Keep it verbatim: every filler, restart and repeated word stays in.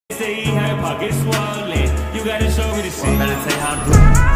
Say he had pockets swollen. You gotta show me the shit. Better say how